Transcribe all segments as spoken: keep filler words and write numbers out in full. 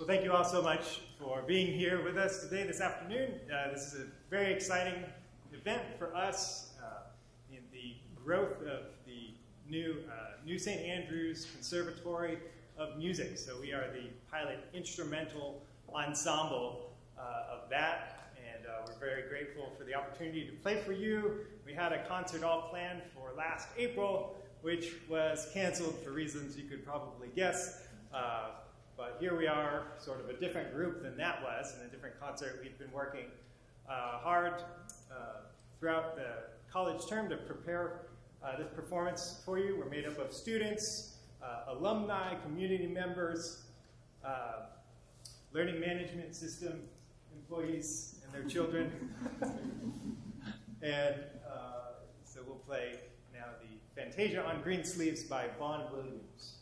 thank you all so much for being here with us today, this afternoon. Uh, this is a very exciting event for us uh, in the growth of the new, uh, new Saint Andrew's Conservatory of Music. So we are the pilot instrumental ensemble uh, of that, and uh, we're very grateful for the opportunity to play for you. We had a concert all planned for last April, which was canceled for reasons you could probably guess. Uh, But here we are, sort of a different group than that was, in a different concert. We've been working uh, hard uh, throughout the college term to prepare uh, this performance for you. We're made up of students, uh, alumni, community members, uh, learning management system employees and their children. and uh, so we'll play now the Fantasia on Green Sleeves by Vaughan Williams.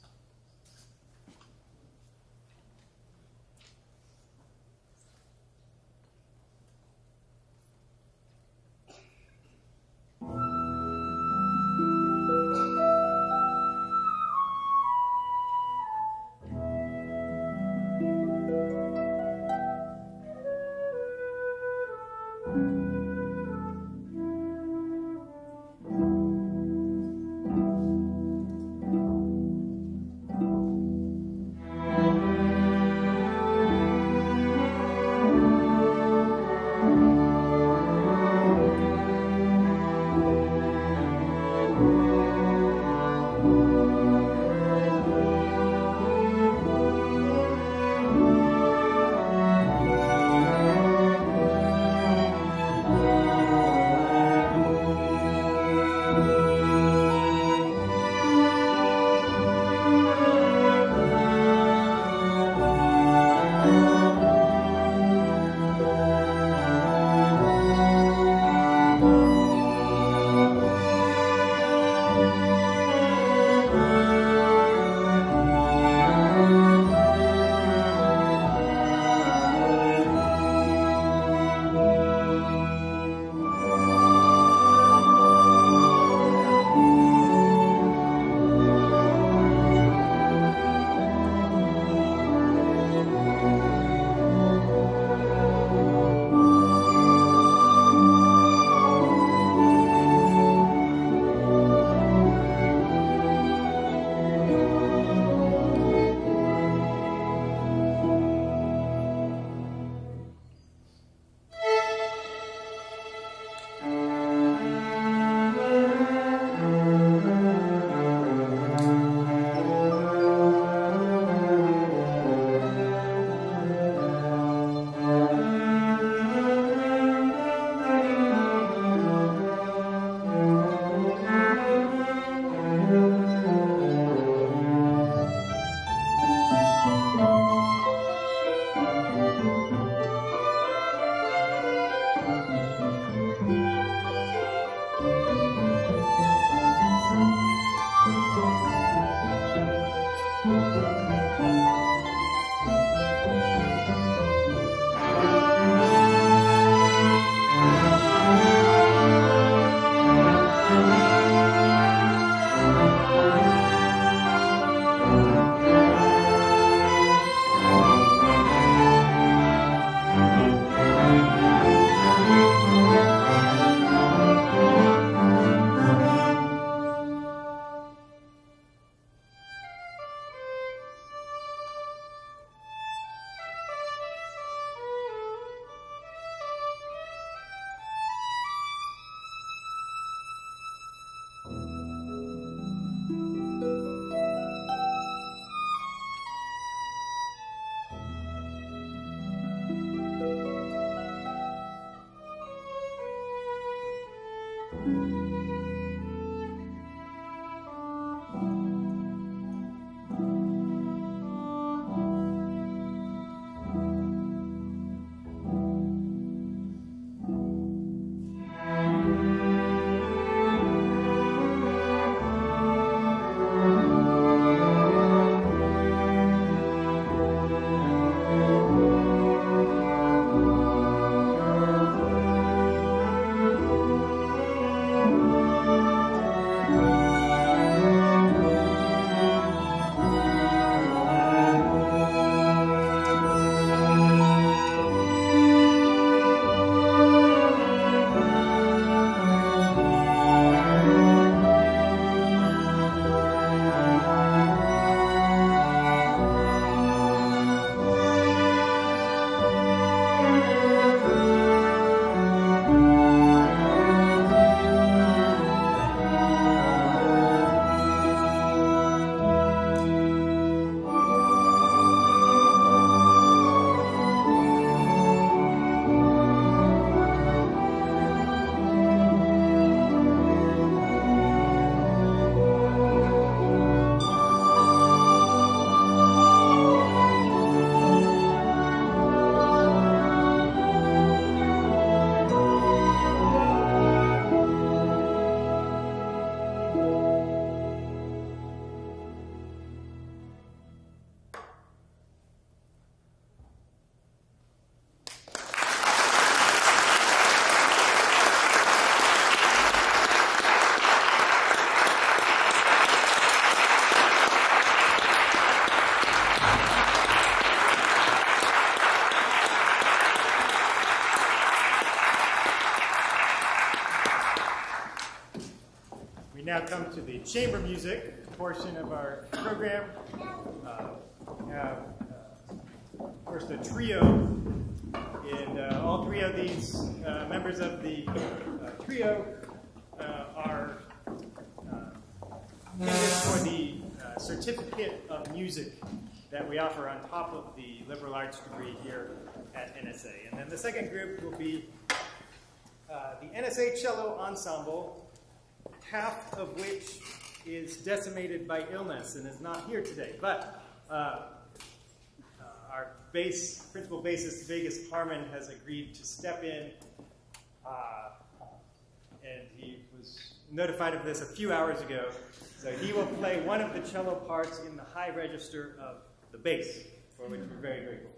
now come to the chamber music portion of our program. Uh, we have uh, first a trio, and uh, all three of these uh, members of the uh, trio uh, are uh, candidates for the uh, certificate of music that we offer on top of the liberal arts degree here at N S A. And then the second group will be uh, the N S A Cello Ensemble, half of which is decimated by illness and is not here today. But uh, uh, our bass, principal bassist, Vegas Harmon, has agreed to step in, uh, and he was notified of this a few hours ago. So he will play one of the cello parts in the high register of the bass, for which we're very grateful.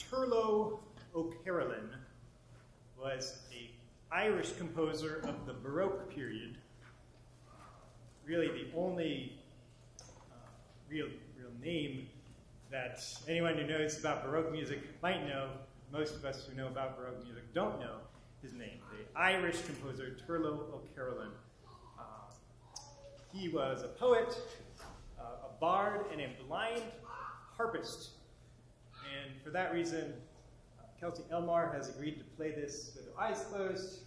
Turlo O'Carolan was an Irish composer of the Baroque period, really the only uh, real, real name that anyone who knows about Baroque music might know. Most of us who know about Baroque music don't know his name. The Irish composer Turlo O'Carolan. Uh, he was a poet, uh, a bard, and a blind harpist. And for that reason, uh, Kelsey Elmar has agreed to play this with her eyes closed.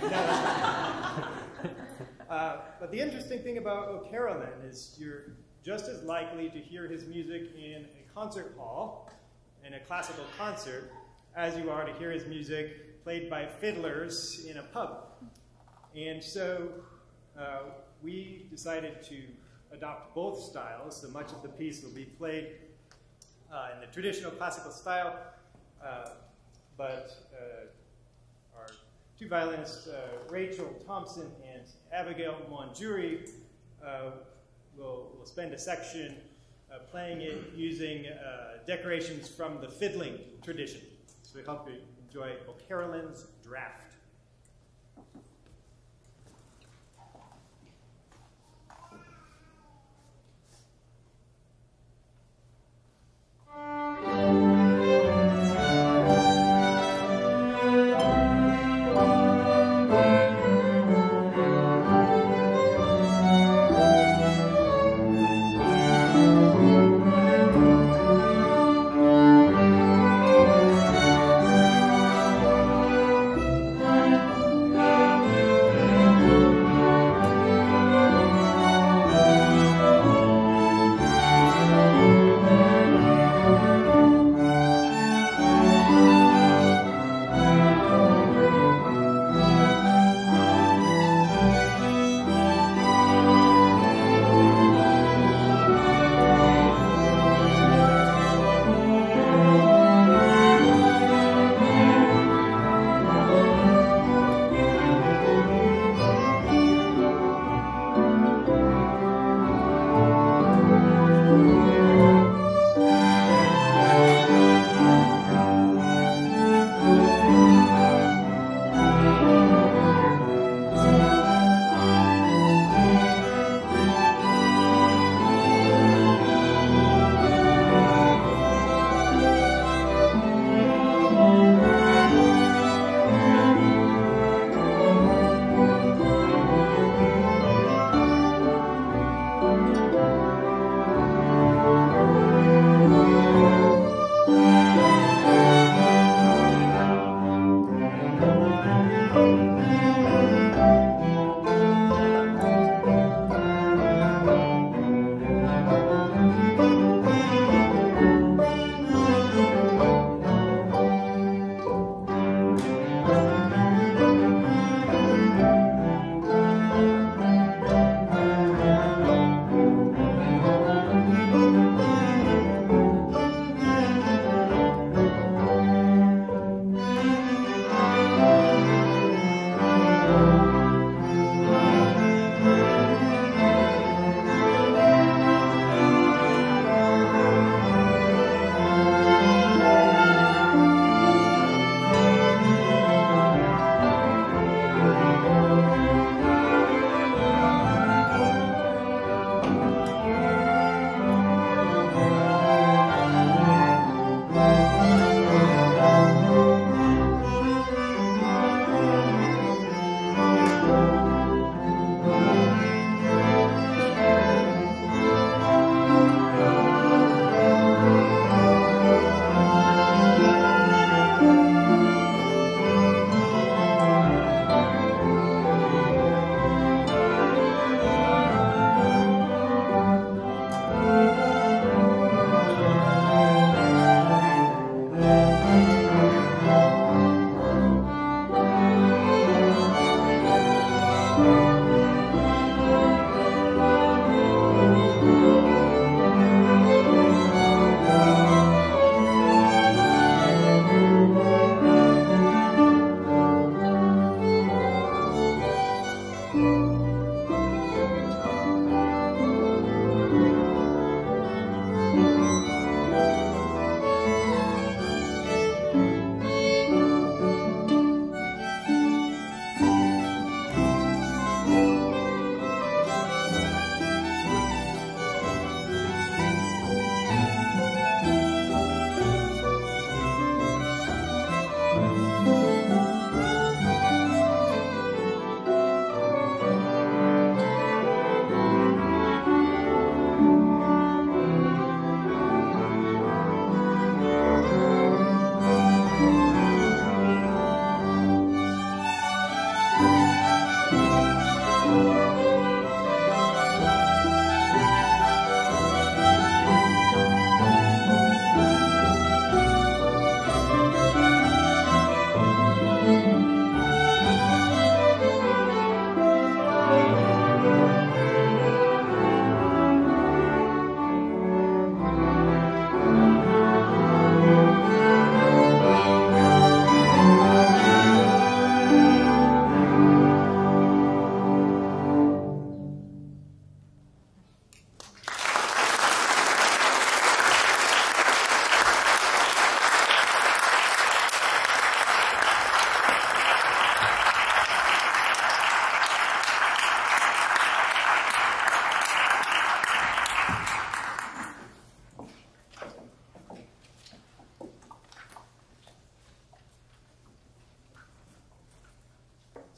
uh, but the interesting thing about O'Carolan is you're just as likely to hear his music in a concert hall, in a classical concert, as you are to hear his music played by fiddlers in a pub. And so uh, we decided to adopt both styles, so much of the piece will be played uh, in the traditional classical style, uh, but uh, our two violinists, uh, Rachel Thompson and Abigail Monjuri, uh, will, will spend a section uh, playing it using uh, decorations from the fiddling tradition. So we hope you enjoy O'Carolan's Draft.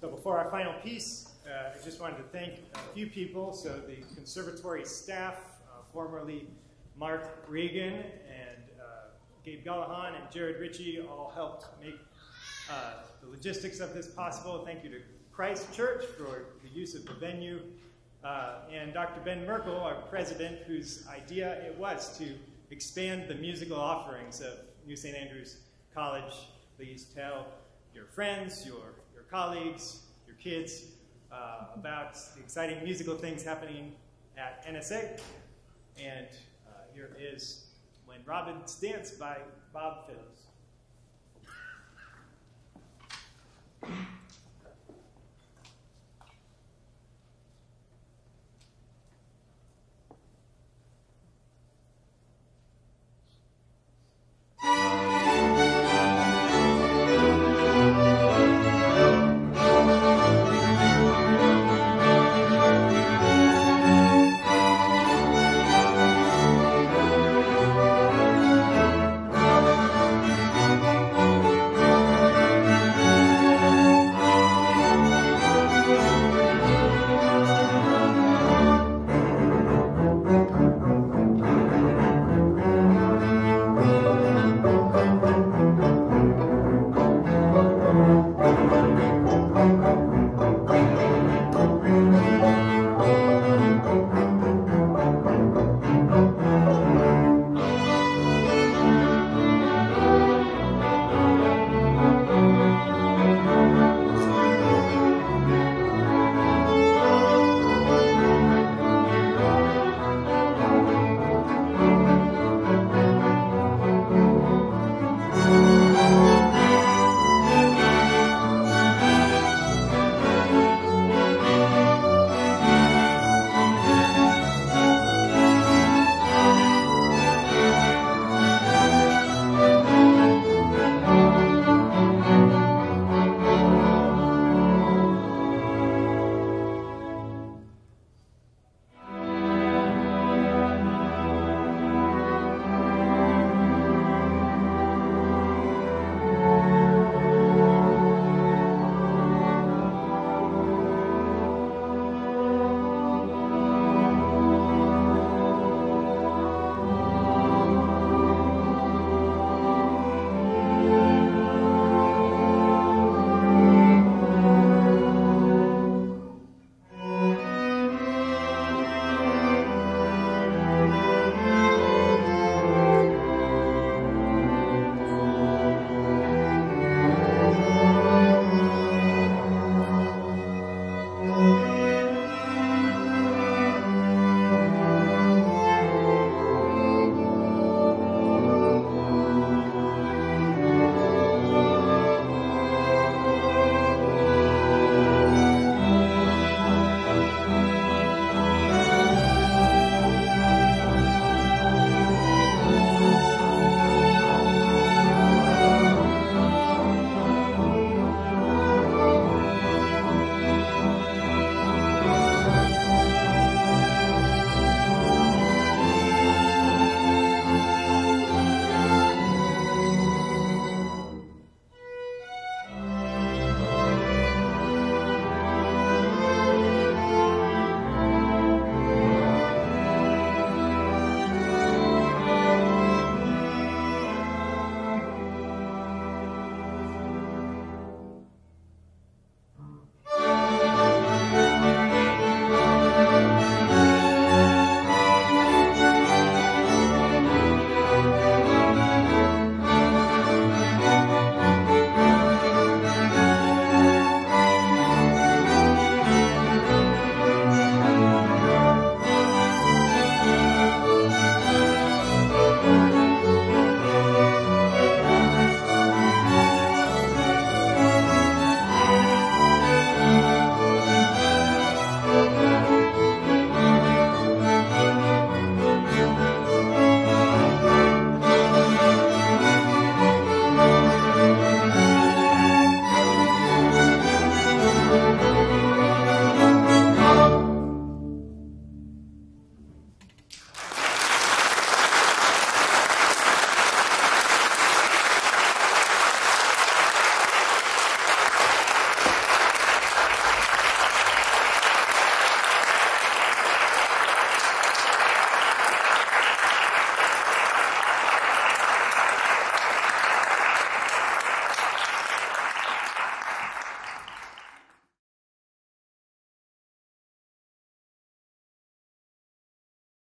So before our final piece, uh, I just wanted to thank a few people. So the conservatory staff, uh, formerly Mark Reagan and uh, Gabe Gallahan and Jared Ritchie all helped make uh, the logistics of this possible. Thank you to Christ Church for the use of the venue, uh, and Doctor Ben Merkel, our president, whose idea it was to expand the musical offerings of New Saint Andrews College. Please tell your friends, your, your colleagues, your kids uh, about the exciting musical things happening at N S A. And uh, here is When Robins Dance by Bob Fiddles.